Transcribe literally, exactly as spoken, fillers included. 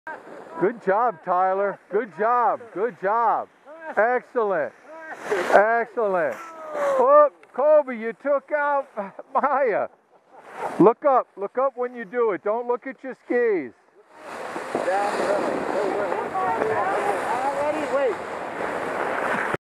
Good job, Tyler. Good job. Good job. Excellent. Excellent. Oh, Kobe, you took out Maya. Look up. Look up when you do it. Don't look at your skis. Down the hill.